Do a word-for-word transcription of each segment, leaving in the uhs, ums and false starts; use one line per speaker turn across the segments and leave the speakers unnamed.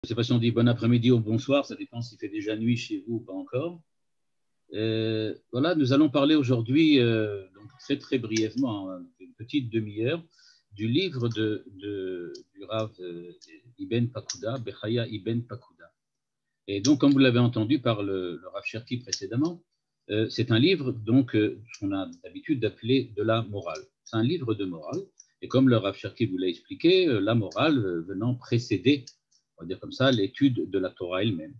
Je ne sais pas si on dit bon après-midi ou bonsoir, ça dépend s'il fait déjà nuit chez vous ou pas encore. Euh, voilà, nous allons parler aujourd'hui, euh, donc très très brièvement, hein, une petite demi-heure, du livre de, de, du Rav euh, Ibn Pakuda, Bechaya Ibn Pakuda. Et donc, comme vous l'avez entendu par le, le Rav Cherki précédemment, euh, c'est un livre donc euh, qu'on a l'habitude d'appeler de la morale. C'est un livre de morale. Et comme le Rav Cherki vous l'a expliqué, euh, la morale euh, venant précéder, on va dire comme ça, l'étude de la Torah elle-même.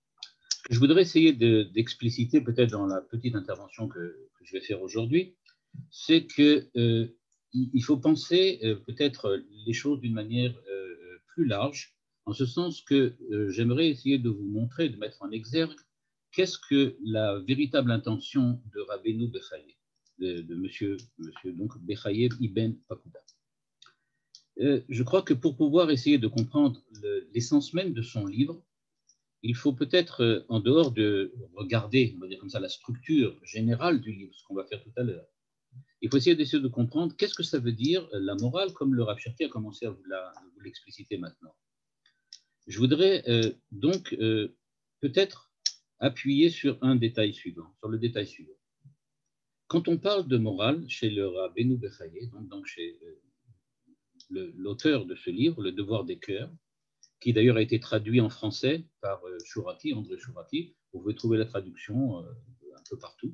Je voudrais essayer de, d'expliciter peut-être dans la petite intervention que, que je vais faire aujourd'hui, c'est qu'il euh, il faut penser euh, peut-être les choses d'une manière euh, plus large, en ce sens que euh, j'aimerais essayer de vous montrer, de mettre en exergue, qu'est-ce que la véritable intention de Rabbeinu Bechaye, de, de monsieur, monsieur donc Bechaye Ibn Pakuda. Euh, je crois que pour pouvoir essayer de comprendre le, l'essence même de son livre, il faut peut-être, euh, en dehors de regarder, on va dire comme ça, la structure générale du livre, ce qu'on va faire tout à l'heure, il faut essayer d'essayer de comprendre qu'est-ce que ça veut dire la morale, comme le Rav Cherki a commencé à vous, la, à vous l'expliciter maintenant. Je voudrais euh, donc euh, peut-être appuyer sur un détail suivant, sur le détail suivant. Quand on parle de morale chez le Rabbeinu Bechaye, donc, donc chez euh, le, l'auteur de ce livre, Le Devoir des cœurs, qui d'ailleurs a été traduit en français par euh, Chouraki, André Chouraki. Vous pouvez trouver la traduction euh, un peu partout.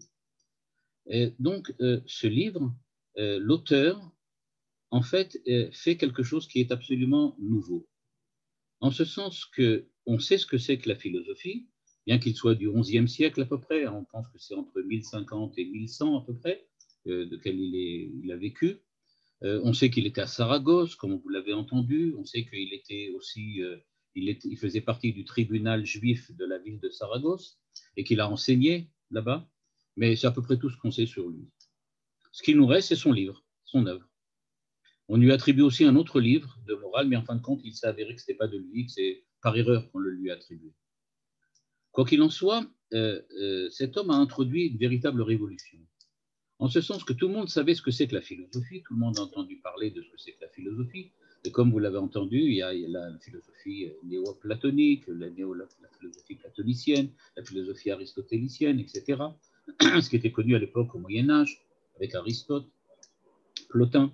Et donc, euh, ce livre, euh, l'auteur, en fait, euh, fait quelque chose qui est absolument nouveau. En ce sens qu'on sait ce que c'est que la philosophie, bien qu'il soit du onzième siècle à peu près, on pense que c'est entre mille cinquante et mille cent à peu près, euh, de quel il, est, il a vécu. Euh, on sait qu'il était à Saragosse, comme vous l'avez entendu. On sait qu'il était aussi, euh, il, était, il faisait partie du tribunal juif de la ville de Saragosse et qu'il a enseigné là-bas. Mais c'est à peu près tout ce qu'on sait sur lui. Ce qui nous reste, c'est son livre, son œuvre. On lui attribue aussi un autre livre de morale, mais en fin de compte, il s'est avéré que ce n'était pas de lui, que c'est par erreur qu'on le lui a attribué. Quoi qu'il en soit, euh, euh, cet homme a introduit une véritable révolution. En ce sens que tout le monde savait ce que c'est que la philosophie, tout le monde a entendu parler de ce que c'est que la philosophie, et comme vous l'avez entendu, il y a, il y a la philosophie néo-platonique, la, néo, la philosophie platonicienne, la philosophie aristotélicienne, et cetera, ce qui était connu à l'époque au Moyen-Âge, avec Aristote, Plotin.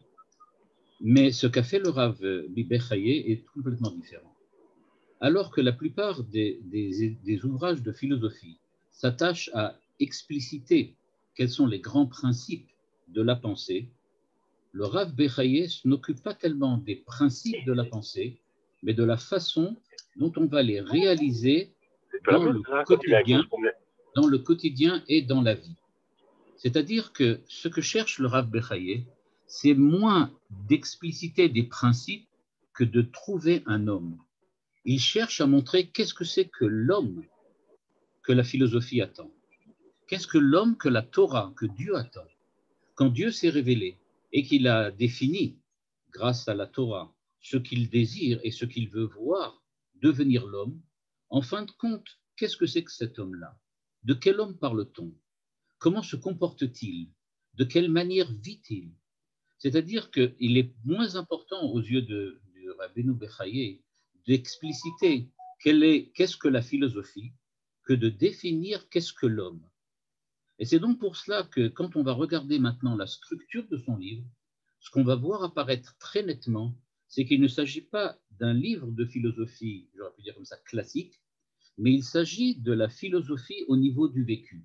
Mais ce qu'a fait le Rav Bechaye est complètement différent. Alors que la plupart des, des, des ouvrages de philosophie s'attachent à expliciter quels sont les grands principes de la pensée, le Rav Bechaye n'occupe pas tellement des principes de la pensée, mais de la façon dont on va les réaliser dans le quotidien, dans le quotidien et dans la vie. C'est-à-dire que ce que cherche le Rav Bechaye, c'est moins d'expliciter des principes que de trouver un homme. Il cherche à montrer qu'est-ce que c'est que l'homme que la philosophie attend. Qu'est-ce que l'homme que la Torah, que Dieu attend. Quand Dieu s'est révélé et qu'il a défini, grâce à la Torah, ce qu'il désire et ce qu'il veut voir devenir l'homme, en fin de compte, qu'est-ce que c'est que cet homme-là? De quel homme parle-t-on? Comment se comporte-t-il? De quelle manière vit-il? C'est-à-dire qu'il est moins important aux yeux de, de Rabbeinu Bechaye d'expliciter quelle est, qu'est-ce que la philosophie que de définir qu'est-ce que l'homme. Et c'est donc pour cela que quand on va regarder maintenant la structure de son livre, ce qu'on va voir apparaître très nettement, c'est qu'il ne s'agit pas d'un livre de philosophie, j'aurais pu dire comme ça, classique, mais il s'agit de la philosophie au niveau du vécu.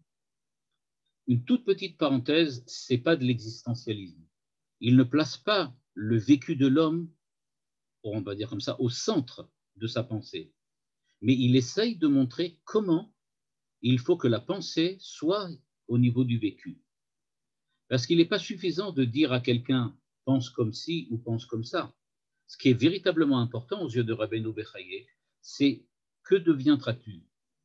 Une toute petite parenthèse, ce n'est pas de l'existentialisme. Il ne place pas le vécu de l'homme, on va dire comme ça, au centre de sa pensée. Mais il essaye de montrer comment il faut que la pensée soit au niveau du vécu. Parce qu'il n'est pas suffisant de dire à quelqu'un « pense comme ci » ou « pense comme ça ». Ce qui est véritablement important aux yeux de Rabbeinu Bechaye, c'est « que deviendras-tu » ?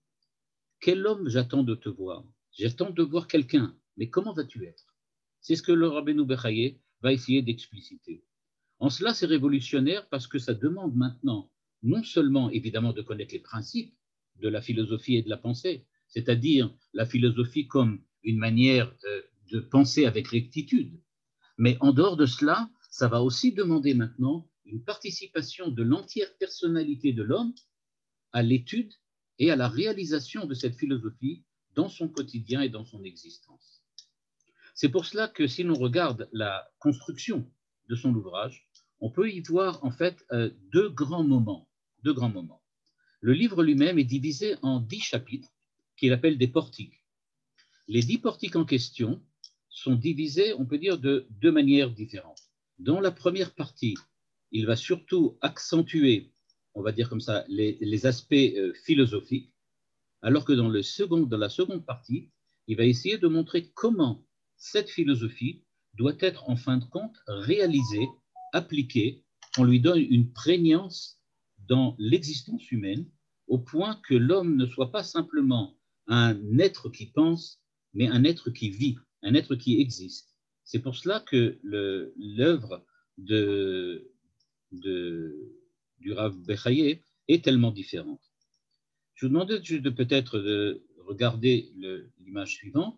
Quel homme j'attends de te voir? J'attends de voir quelqu'un, mais comment vas-tu être? C'est ce que le Rabbeinu Bechaye va essayer d'expliciter. En cela, c'est révolutionnaire parce que ça demande maintenant non seulement, évidemment, de connaître les principes de la philosophie et de la pensée, c'est-à-dire la philosophie comme une manière euh, de penser avec rectitude, mais en dehors de cela, ça va aussi demander maintenant une participation de l'entière personnalité de l'homme à l'étude et à la réalisation de cette philosophie dans son quotidien et dans son existence. C'est pour cela que si l'on regarde la construction de son ouvrage, on peut y voir en fait euh, deux grands moments, deux grands moments. Le livre lui-même est divisé en dix chapitres qu'il appelle des portiques. Les dix portiques en question sont divisés, on peut dire, de deux manières différentes. Dans la première partie, il va surtout accentuer, on va dire comme ça, les, les aspects euh, philosophiques, alors que dans, le second, dans la seconde partie, il va essayer de montrer comment cette philosophie doit être en fin de compte réalisée, appliquée, on lui donne une prégnance dans l'existence humaine, au point que l'homme ne soit pas simplement un être qui pense, mais un être qui vit, un être qui existe. C'est pour cela que l'œuvre de, de, du Rav Bechaye est tellement différente. Je vous demandais de peut-être de regarder l'image suivante.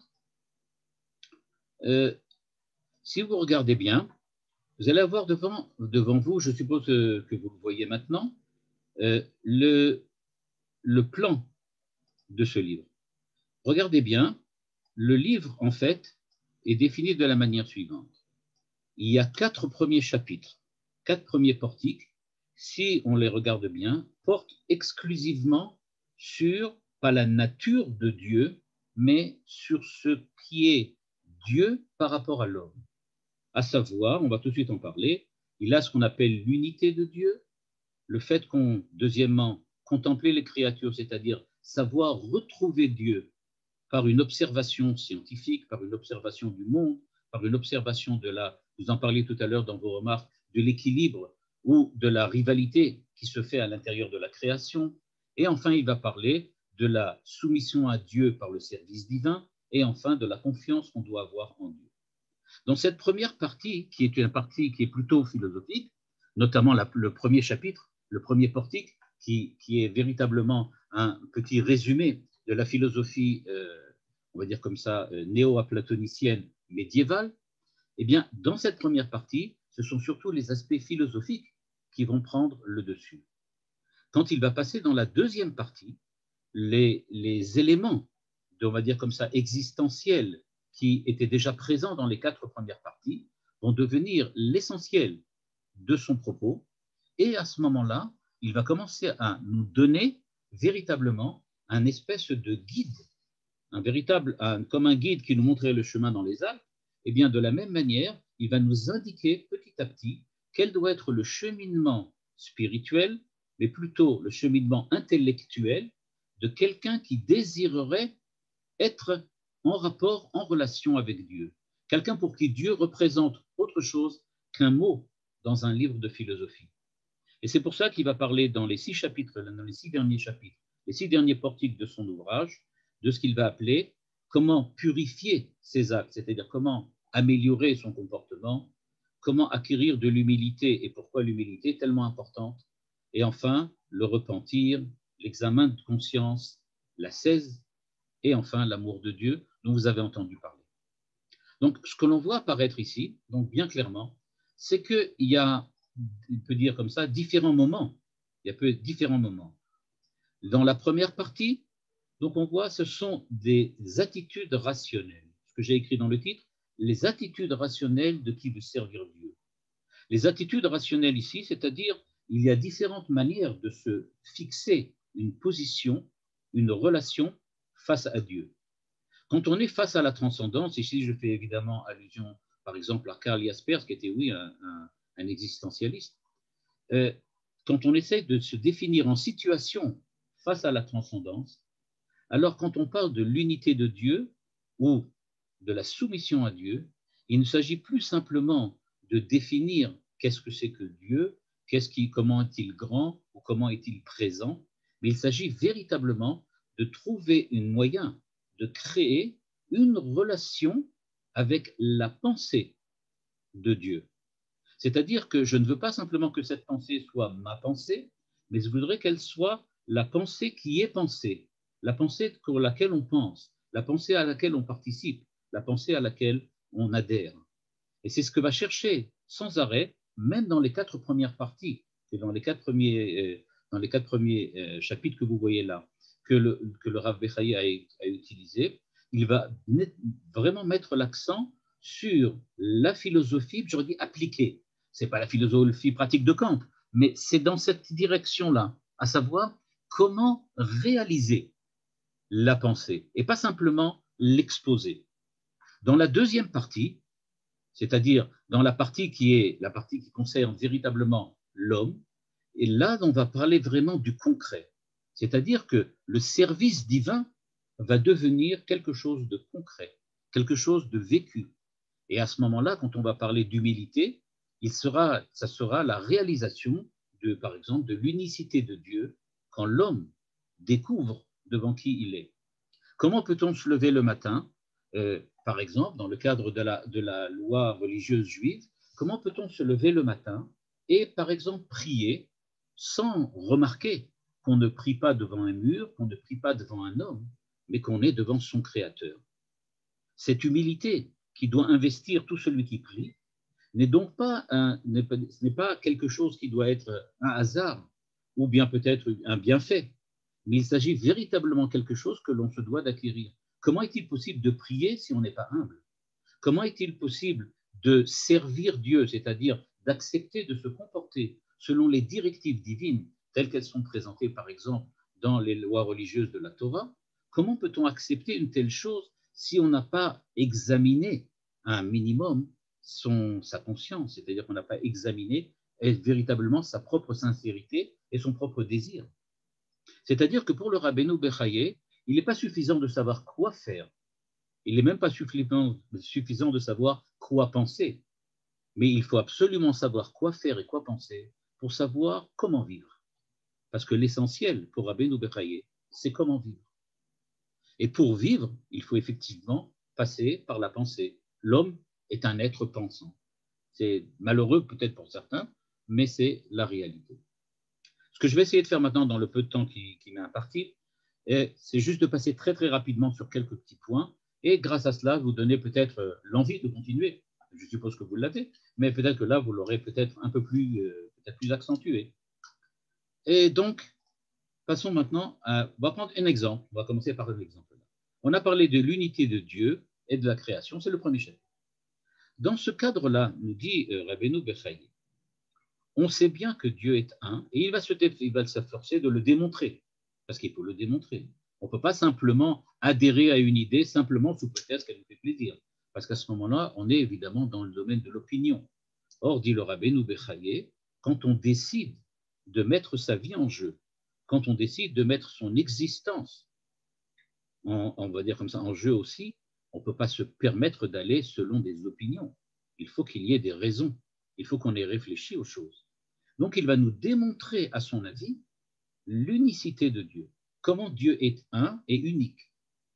Euh, si vous regardez bien, vous allez avoir devant, devant vous, je suppose que vous le voyez maintenant, euh, le, le plan de ce livre. Regardez bien, le livre, en fait, est défini de la manière suivante. Il y a quatre premiers chapitres, quatre premiers portiques, si on les regarde bien, portent exclusivement sur, pas la nature de Dieu, mais sur ce qui est Dieu par rapport à l'homme. À savoir, on va tout de suite en parler, il a ce qu'on appelle l'unité de Dieu, le fait qu'on, deuxièmement, contempler les créatures, c'est-à-dire savoir retrouver Dieu par une observation scientifique, par une observation du monde, par une observation de la, vous en parliez tout à l'heure dans vos remarques, de l'équilibre ou de la rivalité qui se fait à l'intérieur de la création. Et enfin, il va parler de la soumission à Dieu par le service divin et enfin de la confiance qu'on doit avoir en Dieu. Dans cette première partie, qui est une partie qui est plutôt philosophique, notamment la, le premier chapitre, le premier portique, qui, qui est véritablement un petit résumé de la philosophie, euh, on va dire comme ça, euh, néo-platonicienne médiévale, eh bien, dans cette première partie, ce sont surtout les aspects philosophiques qui vont prendre le dessus. Quand il va passer dans la deuxième partie, les, les éléments, de, on va dire comme ça, existentiels, qui étaient déjà présents dans les quatre premières parties, vont devenir l'essentiel de son propos. Et à ce moment-là, il va commencer à nous donner véritablement un espèce de guide, un véritable, un, comme un guide qui nous montrait le chemin dans les Alpes. Et bien de la même manière, il va nous indiquer petit à petit quel doit être le cheminement spirituel, mais plutôt le cheminement intellectuel de quelqu'un qui désirerait être en rapport, en relation avec Dieu. Quelqu'un pour qui Dieu représente autre chose qu'un mot dans un livre de philosophie. Et c'est pour ça qu'il va parler dans les six chapitres, dans les six derniers chapitres, les six derniers portiques de son ouvrage, de ce qu'il va appeler comment purifier ses actes, c'est-à-dire comment améliorer son comportement, comment acquérir de l'humilité et pourquoi l'humilité est tellement importante, et enfin le repentir, l'examen de conscience, l'ascèse, et enfin l'amour de Dieu dont vous avez entendu parler. Donc, ce que l'on voit apparaître ici, donc bien clairement, c'est qu'il y a, on peut dire comme ça, différents moments. Il y a peu différents moments. Dans la première partie, donc on voit, ce sont des attitudes rationnelles. Ce que j'ai écrit dans le titre, les attitudes rationnelles de qui veut servir Dieu. Les attitudes rationnelles ici, c'est-à-dire, il y a différentes manières de se fixer une position, une relation face à Dieu. Quand on est face à la transcendance, ici je fais évidemment allusion par exemple à Karl Jaspers, qui était oui un, un, un existentialiste, euh, quand on essaie de se définir en situation face à la transcendance, alors quand on parle de l'unité de Dieu ou de la soumission à Dieu, il ne s'agit plus simplement de définir qu'est-ce que c'est que Dieu, qu'est-ce qui, comment est-il grand ou comment est-il présent, mais il s'agit véritablement de trouver un moyen de créer une relation avec la pensée de Dieu. C'est-à-dire que je ne veux pas simplement que cette pensée soit ma pensée, mais je voudrais qu'elle soit la pensée qui est pensée, la pensée pour laquelle on pense, la pensée à laquelle on participe, la pensée à laquelle on adhère. Et c'est ce que va chercher sans arrêt, même dans les quatre premières parties, et dans les quatre premiers, dans les quatre premiers euh, chapitres que vous voyez là, que le, que le Rav Bechaye a, a utilisé, il va net, vraiment mettre l'accent sur la philosophie, j'aurais dit appliquée. Ce n'est pas la philosophie pratique de Kant, mais c'est dans cette direction-là, à savoir comment réaliser la pensée et pas simplement l'exposer. Dans la deuxième partie, c'est-à-dire dans la partie qui est la partie qui concerne véritablement l'homme, et là on va parler vraiment du concret, c'est-à-dire que le service divin va devenir quelque chose de concret, quelque chose de vécu. Et à ce moment-là, quand on va parler d'humilité, il sera, ça sera la réalisation de, par exemple, de l'unicité de Dieu quand l'homme découvre devant qui il est. Comment peut-on se lever le matin, euh, par exemple, dans le cadre de la, de la loi religieuse juive, comment peut-on se lever le matin et, par exemple, prier sans remarquer qu'on ne prie pas devant un mur, qu'on ne prie pas devant un homme, mais qu'on est devant son Créateur. Cette humilité qui doit investir tout celui qui prie n'est donc pas, un, n'est pas, ce n'est pas quelque chose qui doit être un hasard ou bien peut-être un bienfait, mais il s'agit véritablement de quelque chose que l'on se doit d'acquérir. Comment est-il possible de prier si on n'est pas humble? Comment est-il possible de servir Dieu, c'est-à-dire d'accepter de se comporter selon les directives divines telles qu'elles sont présentées, par exemple, dans les lois religieuses de la Torah? Comment peut-on accepter une telle chose si on n'a pas examiné un minimum son, sa conscience, c'est-à-dire qu'on n'a pas examiné véritablement sa propre sincérité et son propre désir? C'est-à-dire que pour le Rabbeinu Bechaye, il n'est pas suffisant de savoir quoi faire, il n'est même pas suffisant, suffisant de savoir quoi penser, mais il faut absolument savoir quoi faire et quoi penser pour savoir comment vivre. Parce que l'essentiel pour Rabbeinu Bechaye, c'est comment vivre. Et pour vivre, il faut effectivement passer par la pensée. L'homme est un être pensant. C'est malheureux peut-être pour certains, mais c'est la réalité. Ce que je vais essayer de faire maintenant dans le peu de temps qui, qui m'est imparti, c'est juste de passer très très rapidement sur quelques petits points et grâce à cela, vous donner peut-être l'envie de continuer. Je suppose que vous l'avez, mais peut-être que là, vous l'aurez peut-être un peu plus, euh, peut-être plus accentué. Et donc, passons maintenant à, on va prendre un exemple. On va commencer par un exemple. On a parlé de l'unité de Dieu et de la création, c'est le premier chapitre. Dans ce cadre-là, nous dit euh, Rabbeinu Bechaye, on sait bien que Dieu est un et il va, se, il va s'efforcer de le démontrer, parce qu'il faut le démontrer. On ne peut pas simplement adhérer à une idée simplement sous prétexte qu'elle nous fait plaisir, parce qu'à ce moment-là, on est évidemment dans le domaine de l'opinion. Or, dit le Rabbeinu Bechaye, quand on décide de mettre sa vie en jeu, quand on décide de mettre son existence, en, on va dire comme ça, en jeu aussi, on ne peut pas se permettre d'aller selon des opinions. Il faut qu'il y ait des raisons. Il faut qu'on ait réfléchi aux choses. Donc, il va nous démontrer, à son avis, l'unicité de Dieu, comment Dieu est un et unique.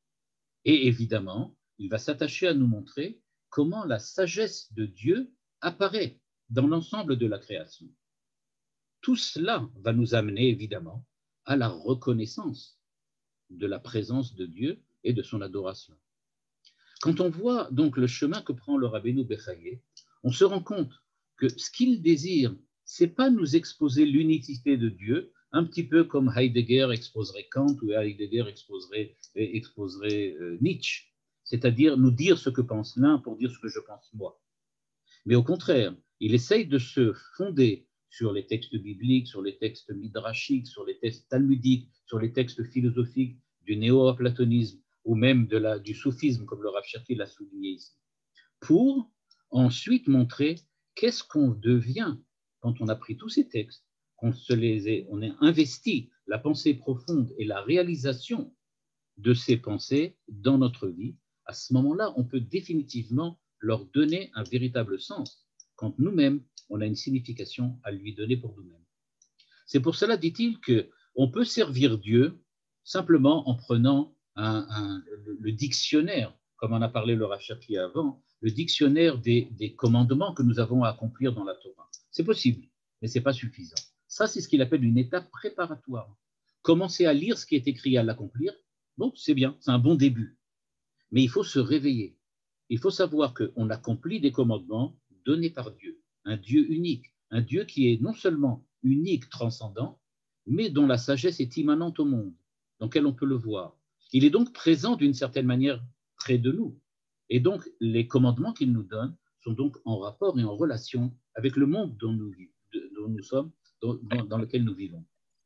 Et évidemment, il va s'attacher à nous montrer comment la sagesse de Dieu apparaît dans l'ensemble de la création. Tout cela va nous amener, évidemment, à la reconnaissance de la présence de Dieu et de son adoration. Quand on voit donc le chemin que prend le Rabbeinu Bechaye, on se rend compte que ce qu'il désire, c'est pas nous exposer l'unicité de Dieu, un petit peu comme Heidegger exposerait Kant ou Heidegger exposerait, exposerait euh, Nietzsche, c'est-à-dire nous dire ce que pense l'un pour dire ce que je pense moi. Mais au contraire, il essaye de se fonder sur les textes bibliques, sur les textes midrashiques, sur les textes talmudiques, sur les textes philosophiques du néo-platonisme ou même de la, du soufisme, comme le Rav Cherki l'a souligné ici, pour ensuite montrer qu'est-ce qu'on devient quand on a pris tous ces textes, qu'on se les ait, on a investi la pensée profonde et la réalisation de ces pensées dans notre vie. À ce moment-là, on peut définitivement leur donner un véritable sens, quand nous-mêmes, on a une signification à lui donner pour nous-mêmes. C'est pour cela, dit-il, qu'on peut servir Dieu simplement en prenant un, un, le, le dictionnaire, comme en a parlé le Rav Cherki avant, le dictionnaire des, des commandements que nous avons à accomplir dans la Torah. C'est possible, mais ce n'est pas suffisant. Ça, c'est ce qu'il appelle une étape préparatoire. Commencer à lire ce qui est écrit et à l'accomplir, bon, c'est bien, c'est un bon début. Mais il faut se réveiller. Il faut savoir qu'on accomplit des commandements donnés par Dieu, un Dieu unique, un Dieu qui est non seulement unique, transcendant, mais dont la sagesse est immanente au monde, dans lequel on peut le voir. Il est donc présent d'une certaine manière près de nous. Et donc, les commandements qu'il nous donne sont donc en rapport et en relation avec le monde dont nous, dont nous sommes, dans, dans lequel nous vivons.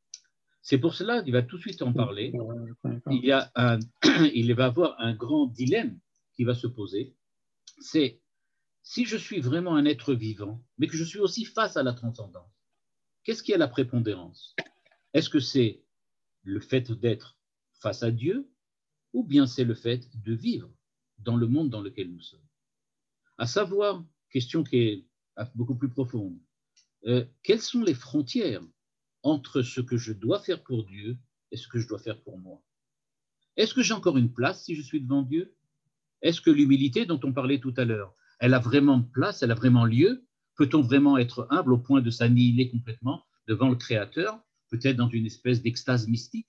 C'est pour cela qu'il va tout de suite en parler. Il, y a un, il va avoir un grand dilemme qui va se poser. C'est si je suis vraiment un être vivant, mais que je suis aussi face à la transcendance, qu'est-ce qui a la prépondérance? Est-ce que c'est le fait d'être face à Dieu ou bien c'est le fait de vivre dans le monde dans lequel nous sommes? À savoir, question qui est beaucoup plus profonde, euh, quelles sont les frontières entre ce que je dois faire pour Dieu et ce que je dois faire pour moi? Est-ce que j'ai encore une place si je suis devant Dieu? Est-ce que l'humilité dont on parlait tout à l'heure, elle a vraiment place, elle a vraiment lieu? Peut-on vraiment être humble au point de s'annihiler complètement devant le Créateur, peut-être dans une espèce d'extase mystique?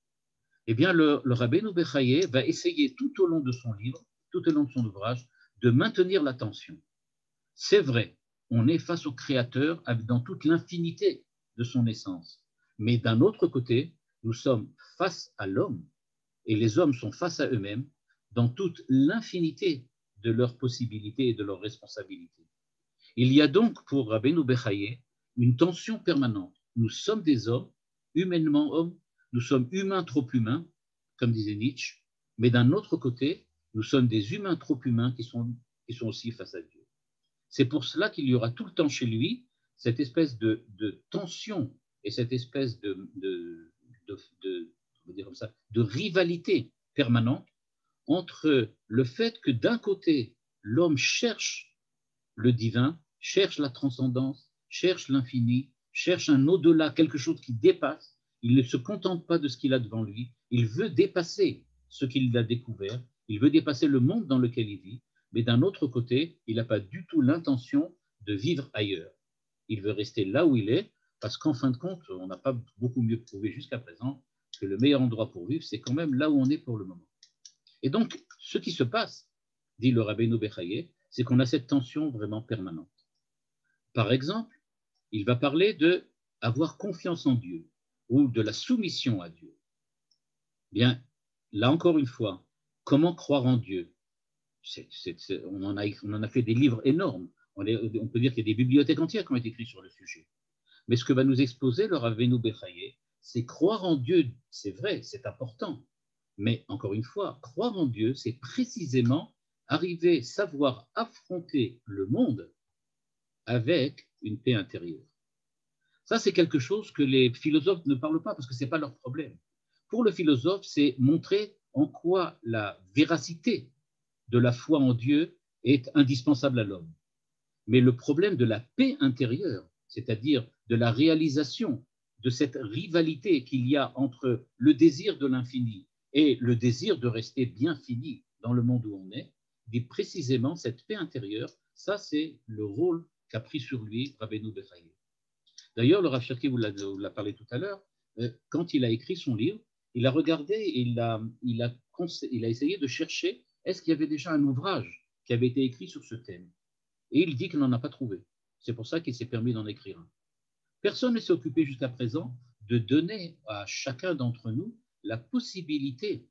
Eh bien, le, le Rabbeinu Bechaye va essayer tout au long de son livre, tout au long de son ouvrage, de maintenir l'attention. C'est vrai, on est face au Créateur dans toute l'infinité de son essence. Mais d'un autre côté, nous sommes face à l'homme et les hommes sont face à eux-mêmes dans toute l'infinité de leurs possibilités et de leurs responsabilités. Il y a donc pour Rabbeinu Bechaye une tension permanente. Nous sommes des hommes, humainement hommes, nous sommes humains trop humains, comme disait Nietzsche, mais d'un autre côté, nous sommes des humains trop humains qui sont, qui sont aussi face à Dieu. C'est pour cela qu'il y aura tout le temps chez lui cette espèce de, de tension et cette espèce de, de, de, de, on va dire comme ça, de rivalité permanente entre le fait que d'un côté, l'homme cherche le divin, cherche la transcendance, cherche l'infini, cherche un au-delà, quelque chose qui dépasse. Il ne se contente pas de ce qu'il a devant lui, il veut dépasser ce qu'il a découvert, il veut dépasser le monde dans lequel il vit, mais d'un autre côté, il n'a pas du tout l'intention de vivre ailleurs. Il veut rester là où il est, parce qu'en fin de compte, on n'a pas beaucoup mieux prouvé jusqu'à présent que le meilleur endroit pour vivre, c'est quand même là où on est pour le moment. Et donc, ce qui se passe, dit le Rabbeinu Bechaye, c'est qu'on a cette tension vraiment permanente. Par exemple, il va parler de avoir confiance en Dieu ou de la soumission à Dieu. Bien, là encore une fois, comment croire en Dieu? c'est, c'est, c'est, on, en a, on en a fait des livres énormes. On, est, on peut dire qu'il y a des bibliothèques entières qui ont été écrites sur le sujet. Mais ce que va nous exposer le Rabbeinu Bechaye, c'est croire en Dieu, c'est vrai, c'est important. Mais encore une fois, croire en Dieu, c'est précisément arriver, savoir affronter le monde avec une paix intérieure. Ça, c'est quelque chose que les philosophes ne parlent pas parce que ce n'est pas leur problème. Pour le philosophe, c'est montrer en quoi la véracité de la foi en Dieu est indispensable à l'homme. Mais le problème de la paix intérieure, c'est-à-dire de la réalisation de cette rivalité qu'il y a entre le désir de l'infini et le désir de rester bien fini dans le monde où on est, dit précisément cette paix intérieure, ça c'est le rôle qu'a pris sur lui Rabbeinu Bechaye. D'ailleurs, le Rav Cherki vous l'a, vous l'a parlé tout à l'heure, quand il a écrit son livre, il a regardé et il a, il a, il a essayé de chercher est-ce qu'il y avait déjà un ouvrage qui avait été écrit sur ce thème. Et il dit qu'il n'en a pas trouvé. C'est pour ça qu'il s'est permis d'en écrire un. Personne ne s'est occupé jusqu'à présent de donner à chacun d'entre nous la possibilité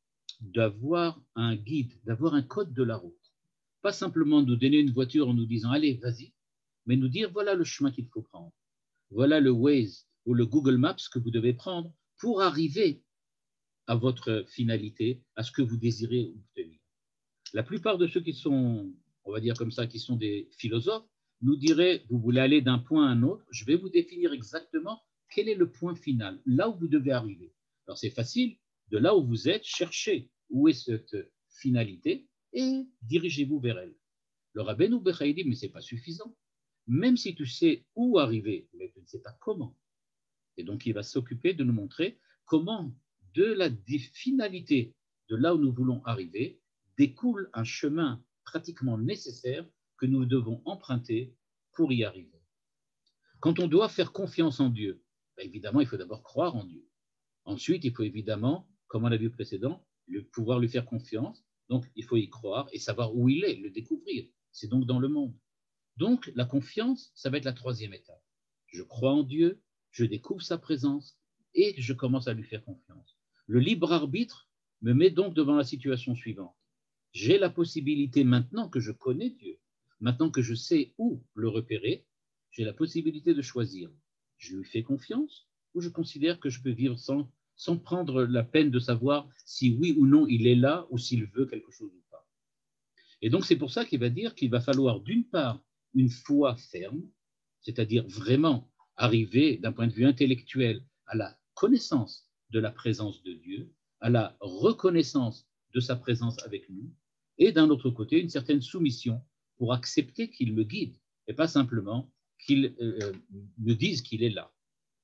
d'avoir un guide, d'avoir un code de la route. Pas simplement nous donner une voiture en nous disant « allez, vas-y », mais nous dire « voilà le chemin qu'il faut prendre. Voilà le Waze ou le Google Maps que vous devez prendre pour arriver à votre finalité, à ce que vous désirez obtenir. » La plupart de ceux qui sont, on va dire comme ça, qui sont des philosophes, nous diraient, vous voulez aller d'un point à un autre, je vais vous définir exactement quel est le point final, là où vous devez arriver. Alors c'est facile, de là où vous êtes, cherchez où est cette finalité et dirigez-vous vers elle. Le Rabbeinu Bechaye dit, mais ce n'est pas suffisant. Même si tu sais où arriver, mais tu ne sais pas comment. Et donc il va s'occuper de nous montrer comment de la finalité de là où nous voulons arriver, découle un chemin pratiquement nécessaire que nous devons emprunter pour y arriver. Quand on doit faire confiance en Dieu, ben évidemment, il faut d'abord croire en Dieu. Ensuite, il faut évidemment, comme on l'a vu précédent, le, pouvoir lui faire confiance. Donc, il faut y croire et savoir où il est, le découvrir. C'est donc dans le monde. Donc, la confiance, ça va être la troisième étape. Je crois en Dieu, je découvre sa présence et je commence à lui faire confiance. Le libre arbitre me met donc devant la situation suivante. J'ai la possibilité, maintenant que je connais Dieu, maintenant que je sais où le repérer, j'ai la possibilité de choisir. Je lui fais confiance ou je considère que je peux vivre sans, sans prendre la peine de savoir si oui ou non il est là ou s'il veut quelque chose ou pas. Et donc c'est pour ça qu'il va dire qu'il va falloir d'une part une foi ferme, c'est-à-dire vraiment arriver d'un point de vue intellectuel à la connaissance de la présence de Dieu, à la reconnaissance de sa présence avec nous, et d'un autre côté, une certaine soumission pour accepter qu'il me guide, et pas simplement qu'il euh, me dise qu'il est là.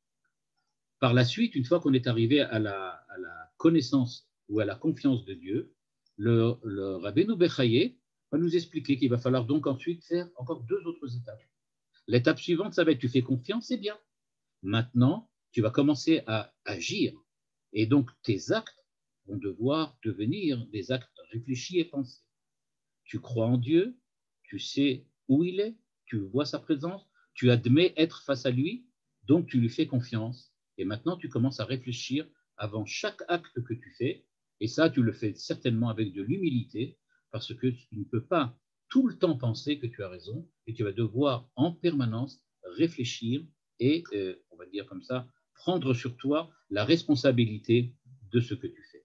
Par la suite, une fois qu'on est arrivé à la, à la connaissance ou à la confiance de Dieu, le, le Rabbeinu Bechaye va nous expliquer qu'il va falloir donc ensuite faire encore deux autres étapes. L'étape suivante, ça va être tu fais confiance, c'est bien. Maintenant, tu vas commencer à agir. Et donc, tes actes vont devoir devenir des actes réfléchis et pensés. Tu crois en Dieu, tu sais où il est, tu vois sa présence, tu admets être face à lui, donc tu lui fais confiance. Et maintenant, tu commences à réfléchir avant chaque acte que tu fais. Et ça, tu le fais certainement avec de l'humilité, parce que tu ne peux pas tout le temps penser que tu as raison, et tu vas devoir en permanence réfléchir et, euh, on va dire comme ça, prendre sur toi la responsabilité de ce que tu fais.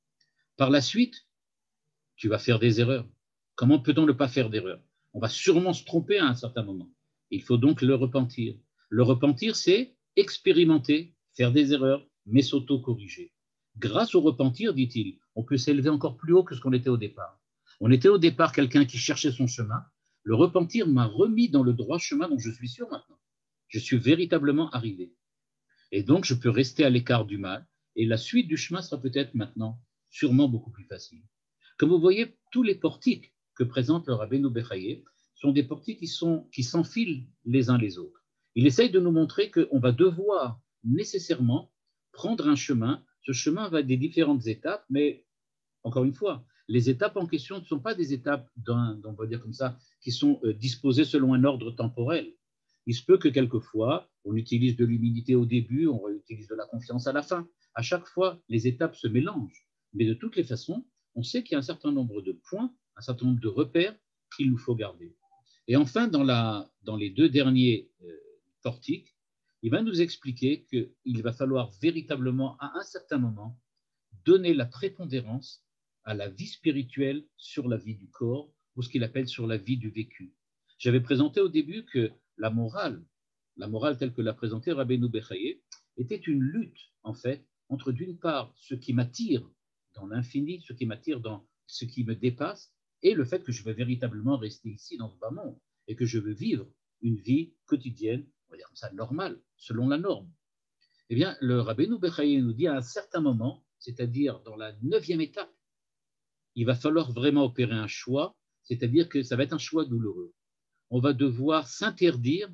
Par la suite, tu vas faire des erreurs. Comment peut-on ne pas faire d'erreurs? On va sûrement se tromper à un certain moment. Il faut donc le repentir. Le repentir, c'est expérimenter, faire des erreurs, mais s'auto-corriger. Grâce au repentir, dit-il, on peut s'élever encore plus haut que ce qu'on était au départ. On était au départ quelqu'un qui cherchait son chemin. Le repentir m'a remis dans le droit chemin dont je suis sûr maintenant. Je suis véritablement arrivé. Et donc, je peux rester à l'écart du mal. Et la suite du chemin sera peut-être maintenant sûrement beaucoup plus facile. Comme vous voyez, tous les portiques que présente le Rabbeinu Bechaye sont des portiques qui, sont, qui s'enfilent les uns les autres. Il essaye de nous montrer qu'on va devoir nécessairement prendre un chemin. Ce chemin va des différentes étapes, mais encore une fois, les étapes en question ne sont pas des étapes, d'un, on va dire comme ça, qui sont disposées selon un ordre temporel. Il se peut que quelquefois, on utilise de l'humilité au début, on utilise de la confiance à la fin. À chaque fois, les étapes se mélangent. Mais de toutes les façons, on sait qu'il y a un certain nombre de points, un certain nombre de repères qu'il nous faut garder. Et enfin, dans, la, dans les deux derniers euh, portiques, il va nous expliquer qu'il va falloir véritablement, à un certain moment, donner la prépondérance à la vie spirituelle sur la vie du corps, ou ce qu'il appelle sur la vie du vécu. J'avais présenté au début que la morale, la morale telle que l'a présentée Rabbeinu Bechaye, était une lutte, en fait, entre d'une part ce qui m'attire dans l'infini, ce qui m'attire dans ce qui me dépasse, et le fait que je veux véritablement rester ici dans ce bas monde, et que je veux vivre une vie quotidienne, on va dire comme ça, normale, selon la norme. Eh bien, le Rabbeinu Bechaye nous dit à un certain moment, c'est-à-dire dans la neuvième étape, il va falloir vraiment opérer un choix, c'est-à-dire que ça va être un choix douloureux. On va devoir s'interdire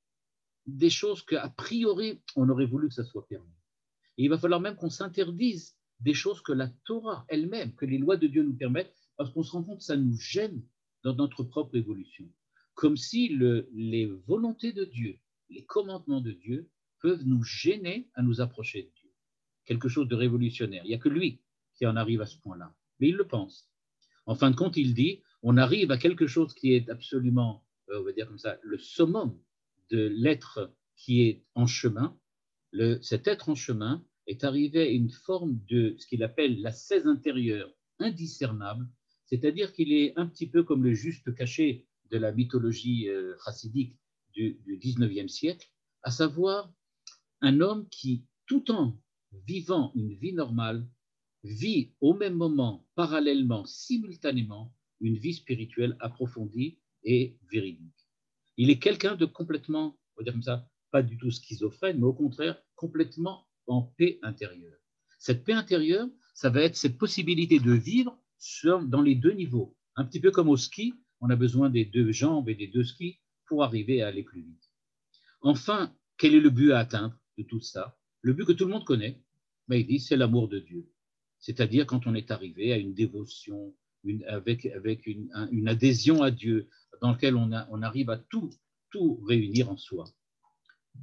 des choses qu'a priori, on aurait voulu que ça soit permis. Et il va falloir même qu'on s'interdise des choses que la Torah elle-même, que les lois de Dieu nous permettent, parce qu'on se rend compte que ça nous gêne dans notre propre évolution. Comme si le, les volontés de Dieu, les commandements de Dieu peuvent nous gêner à nous approcher de Dieu. Quelque chose de révolutionnaire. Il n'y a que lui qui en arrive à ce point-là. Mais il le pense. En fin de compte, il dit, on arrive à quelque chose qui est absolument, on va dire comme ça, le summum de l'être qui est en chemin. Le, cet être en chemin est arrivé à une forme de ce qu'il appelle l'ascèse intérieure indiscernable, c'est-à-dire qu'il est un petit peu comme le juste caché de la mythologie euh, chassidique du, du dix-neuvième siècle, à savoir un homme qui, tout en vivant une vie normale, vit au même moment, parallèlement, simultanément, une vie spirituelle approfondie et véridique. Il est quelqu'un de complètement, on va dire comme ça, pas du tout schizophrène, mais au contraire, complètement en paix intérieure. Cette paix intérieure, ça va être cette possibilité de vivre sur, dans les deux niveaux. Un petit peu comme au ski, on a besoin des deux jambes et des deux skis pour arriver à aller plus vite. Enfin, quel est le but à atteindre de tout ça? Le but que tout le monde connaît, ben il dit, c'est l'amour de Dieu. C'est-à-dire quand on est arrivé à une dévotion, une, avec, avec une, un, une adhésion à Dieu, dans laquelle on, a, on arrive à tout, tout réunir en soi.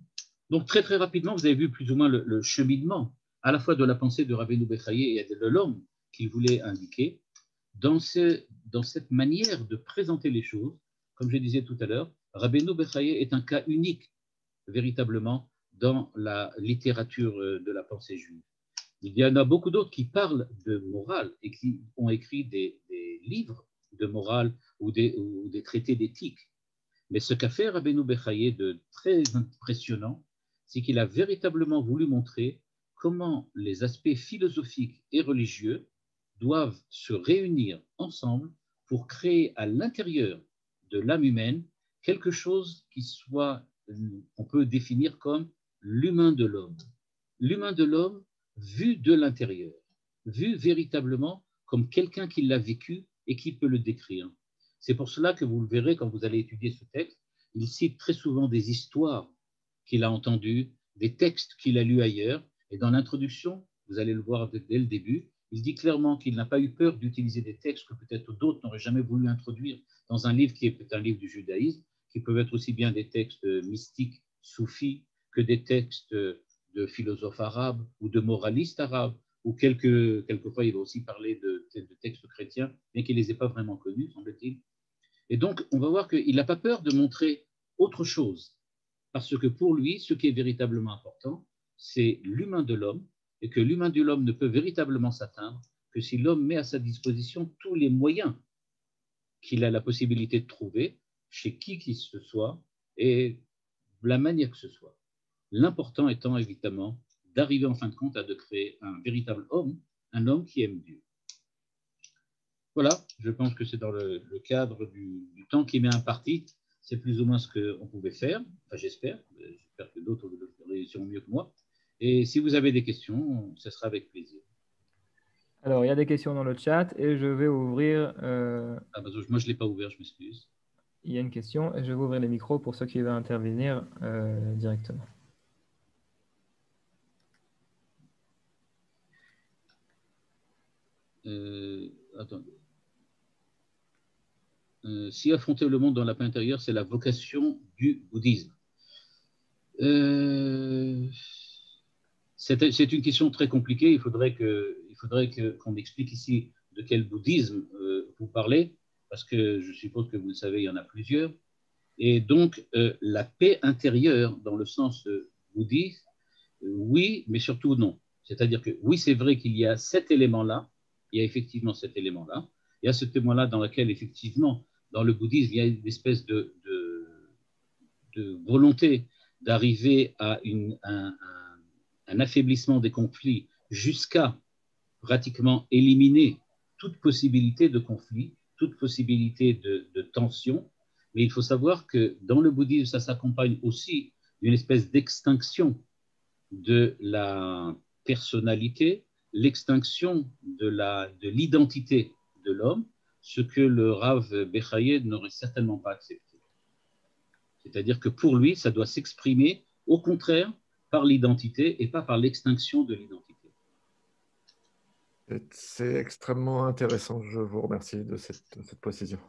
Donc, très, très rapidement, vous avez vu plus ou moins le, le cheminement à la fois de la pensée de Rabbeinu Bechaye et de l'homme qu'il voulait indiquer dans, ce, dans cette manière de présenter les choses. Comme je disais tout à l'heure, Rabbeinu Bechaye est un cas unique, véritablement, dans la littérature de la pensée juive. Il y en a beaucoup d'autres qui parlent de morale et qui ont écrit des, des livres de morale ou des, ou des traités d'éthique. Mais ce qu'a fait Rabbeinu Bechaye de très impressionnant, c'est qu'il a véritablement voulu montrer comment les aspects philosophiques et religieux doivent se réunir ensemble pour créer à l'intérieur de l'âme humaine quelque chose qui soit, on peut définir comme l'humain de l'homme. L'humain de l'homme vu de l'intérieur, vu véritablement comme quelqu'un qui l'a vécu et qui peut le décrire. C'est pour cela que vous le verrez quand vous allez étudier ce texte, il cite très souvent des histoires qu'il a entendues, des textes qu'il a lus ailleurs, et dans l'introduction, vous allez le voir dès le début, il dit clairement qu'il n'a pas eu peur d'utiliser des textes que peut-être d'autres n'auraient jamais voulu introduire dans un livre qui est un livre du judaïsme, qui peuvent être aussi bien des textes mystiques, soufis, que des textes de philosophes arabes ou de moralistes arabes, ou quelques, quelquefois il va aussi parler de, de textes chrétiens, bien qu'il ne les ait pas vraiment connus, semble-t-il. Et donc, on va voir qu'il n'a pas peur de montrer autre chose, parce que pour lui, ce qui est véritablement important, c'est l'humain de l'homme, et que l'humain de l'homme ne peut véritablement s'atteindre que si l'homme met à sa disposition tous les moyens qu'il a la possibilité de trouver, chez qui qu'il se soit, et de la manière que ce soit. L'important étant évidemment d'arriver en fin de compte à de créer un véritable homme, un homme qui aime Dieu. Voilà, je pense que c'est dans le, le cadre du, du temps qui m'est imparti, c'est plus ou moins ce qu'on pouvait faire, enfin j'espère, j'espère que d'autres le réussiront mieux que moi. Et si vous avez des questions, ce sera avec plaisir.
Alors, il y a des questions dans le chat et je vais ouvrir... Euh...
Ah, bah, moi, je ne l'ai pas ouvert, je m'excuse.
Il y a une question et je vais ouvrir les micros pour ceux qui veulent intervenir euh, directement.
Euh, attendez. Euh, si affronter le monde dans la paix intérieure, c'est la vocation du bouddhisme. Euh, c'est, c'est une question très compliquée. Il faudrait, que, il faudrait que, qu'on explique ici de quel bouddhisme euh, vous parlez, parce que je suppose que vous le savez, il y en a plusieurs. Et donc, euh, la paix intérieure, dans le sens euh, bouddhiste, euh, oui, mais surtout non. C'est-à-dire que oui, c'est vrai qu'il y a cet élément-là, il y a effectivement cet élément-là, il y a ce témoin-là dans lequel, effectivement, dans le bouddhisme, il y a une espèce de, de, de volonté d'arriver à une, un, un, un affaiblissement des conflits jusqu'à pratiquement éliminer toute possibilité de conflit, toute possibilité de, de tension. Mais il faut savoir que dans le bouddhisme, ça s'accompagne aussi d'une espèce d'extinction de la personnalité, l'extinction de, la, de l'identité de l'homme, ce que le Rav Bechaye n'aurait certainement pas accepté. C'est-à-dire que pour lui, ça doit s'exprimer au contraire par l'identité et pas par l'extinction de l'identité.
C'est extrêmement intéressant. Je vous remercie de cette, cette précision.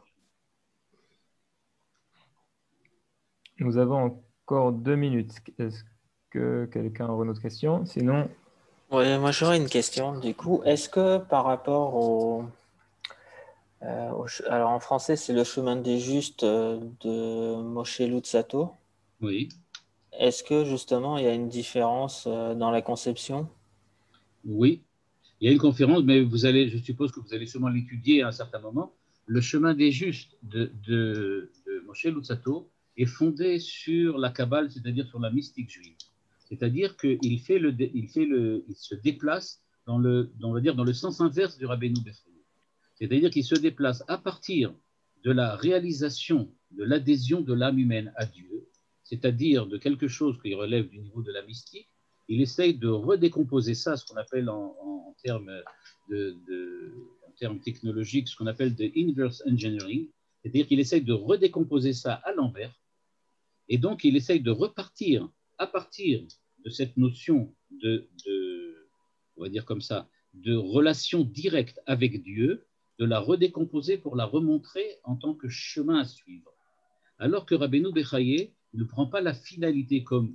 Nous avons encore deux minutes. Est-ce que quelqu'un aura une autre question? Sinon...
Oui, moi j'aurais une question. Du coup, est-ce que par rapport au... Euh, au alors en français, c'est le chemin des justes de Moshe Luzzatto.
Oui.
Est-ce que justement il y a une différence dans la conception?
Oui, il y a une conférence, mais vous allez, je suppose que vous allez sûrement l'étudier à un certain moment. Le chemin des justes de, de, de Moshe Luzzatto est fondé sur la Kabbale, c'est-à-dire sur la mystique juive. C'est-à-dire qu'il fait le, il fait le, il se déplace dans le, on va dire, dans le sens inverse du Rabbeinu Bechaye. C'est-à-dire qu'il se déplace à partir de la réalisation de l'adhésion de l'âme humaine à Dieu, c'est-à-dire de quelque chose qui relève du niveau de la mystique. Il essaye de redécomposer ça, ce qu'on appelle en, en, en, termes, de, de, en termes technologiques, ce qu'on appelle de inverse engineering, c'est-à-dire qu'il essaye de redécomposer ça à l'envers, et donc il essaye de repartir à partir de cette notion de, de on va dire comme ça, de relation directe avec Dieu, de la redécomposer pour la remontrer en tant que chemin à suivre. Alors que Rabbeinu Bechaye ne prend pas la finalité comme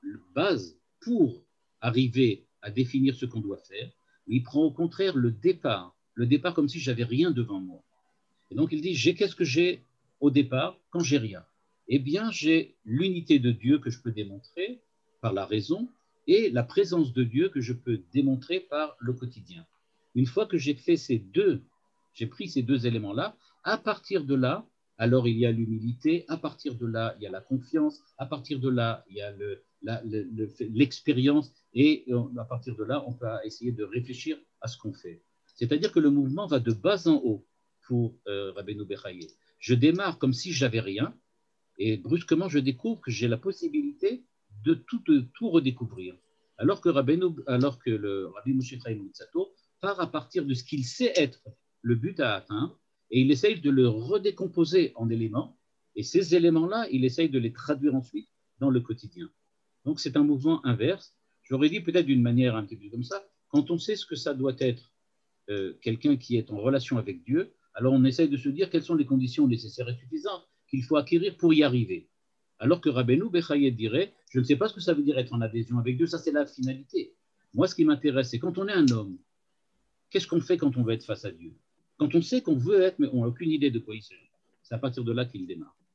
base pour arriver à définir ce qu'on doit faire, mais il prend au contraire le départ, le départ comme si j'avais rien devant moi. Et donc il dit, j'ai qu'est-ce que j'ai au départ quand j'ai rien? Eh bien, j'ai l'unité de Dieu que je peux démontrer par la raison et la présence de Dieu que je peux démontrer par le quotidien. Une fois que j'ai fait ces deux, j'ai pris ces deux éléments-là, à partir de là, alors il y a l'humilité, à partir de là, il y a la confiance, à partir de là, il y a le, la, le, le, l'expérience, et à partir de là, on peut essayer de réfléchir à ce qu'on fait. C'est-à-dire que le mouvement va de bas en haut pour euh, Rabbeinu Bechaye. Je démarre comme si j'avais rien, et brusquement, je découvre que j'ai la possibilité de tout, de tout redécouvrir. Alors que, Rabbeinu, alors que le Rabbi Moshe Chaim Luzzatto part à partir de ce qu'il sait être le but à atteindre, et il essaye de le redécomposer en éléments, et ces éléments-là, il essaye de les traduire ensuite dans le quotidien. Donc c'est un mouvement inverse. J'aurais dit peut-être d'une manière un petit peu comme ça, quand on sait ce que ça doit être euh, quelqu'un qui est en relation avec Dieu, alors on essaye de se dire quelles sont les conditions nécessaires et suffisantes qu'il faut acquérir pour y arriver. Alors que Rabbeinu Bechaye dirait, je ne sais pas ce que ça veut dire être en adhésion avec Dieu, ça c'est la finalité. Moi, ce qui m'intéresse, c'est quand on est un homme, qu'est-ce qu'on fait quand on veut être face à Dieu? Quand on sait qu'on veut être, mais on n'a aucune idée de quoi il s'agit. C'est à partir de là qu'il démarre.